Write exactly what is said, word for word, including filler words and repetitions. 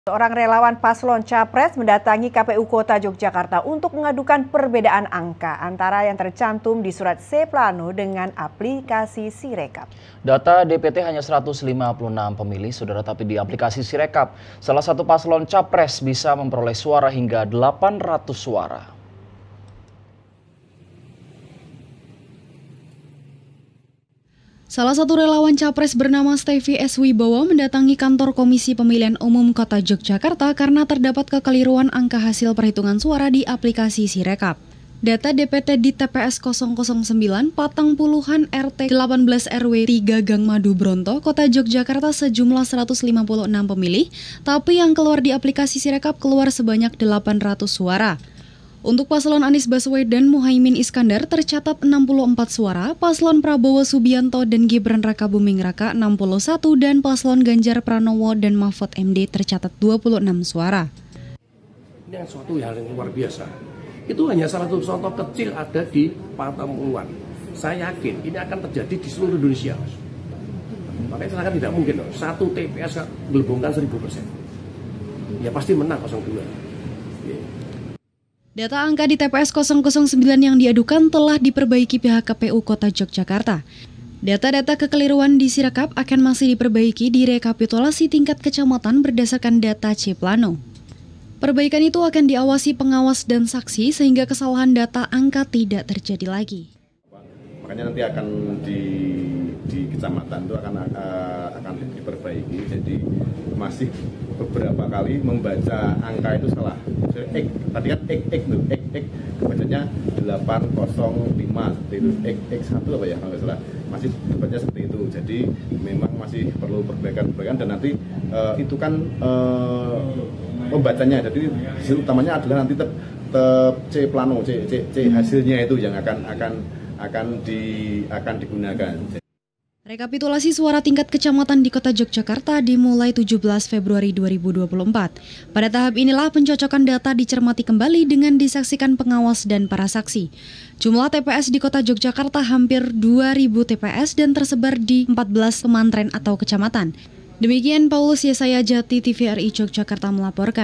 Seorang relawan paslon Capres mendatangi K P U Kota Yogyakarta untuk mengadukan perbedaan angka antara yang tercantum di surat C Plano dengan aplikasi Sirekap. Data D P T hanya seratus lima puluh enam pemilih, saudara, tapi di aplikasi Sirekap, salah satu paslon Capres bisa memperoleh suara hingga delapan ratus suara. Salah satu relawan Capres bernama Stevi S. Wibowo mendatangi kantor Komisi Pemilihan Umum Kota Yogyakarta karena terdapat kekeliruan angka hasil perhitungan suara di aplikasi Sirekap. Data D P T di T P S nol nol sembilan Patang Puluhan R T delapan belas R W tiga Gang Madu Bronto, Kota Yogyakarta sejumlah seratus lima puluh enam pemilih, tapi yang keluar di aplikasi Sirekap keluar sebanyak delapan ratus suara. Untuk paslon Anies Baswedan Muhaimin Iskandar tercatat enam puluh empat suara, paslon Prabowo Subianto dan Gibran Rakabuming Raka enam puluh satu, dan paslon Ganjar Pranowo dan Mahfud M D tercatat dua puluh enam suara. Ini suatu hal yang luar biasa. Itu hanya salah satu contoh kecil ada di Patampuan. Saya yakin ini akan terjadi di seluruh Indonesia. Makanya saya tidak mungkin satu T P S gelembungkan seribu persen. Ya pasti menang nol dua. Data angka di T P S nol nol sembilan yang diadukan telah diperbaiki pihak K P U Kota Yogyakarta. Data-data kekeliruan di Sirekap akan masih diperbaiki di rekapitulasi tingkat kecamatan berdasarkan data C Plano. Perbaikan itu akan diawasi pengawas dan saksi sehingga kesalahan data angka tidak terjadi lagi. Makanya nanti akan di di kecamatan itu akan uh, akan diperbaiki. Jadi masih beberapa kali membaca angka itu salah. Ek, tadi kan ek ek tuh ek ek bacanya delapan nol lima seperti itu, ek ek satu apa ya kalau nggak salah, masih bacanya seperti itu. Jadi memang masih perlu perbaikan-perbaikan dan nanti uh, itu kan uh, membacanya. Jadi hasil utamanya adalah nanti tetap C Plano, C, C, C hasilnya itu yang akan akan akan di akan digunakan. Rekapitulasi suara tingkat kecamatan di Kota Yogyakarta dimulai tujuh belas Februari dua ribu dua puluh empat. Pada tahap inilah pencocokan data dicermati kembali dengan disaksikan pengawas dan para saksi. Jumlah T P S di Kota Yogyakarta hampir dua ribu T P S dan tersebar di empat belas pemantren atau kecamatan. Demikian Paulus Yesaya Jati, T V R I Yogyakarta melaporkan.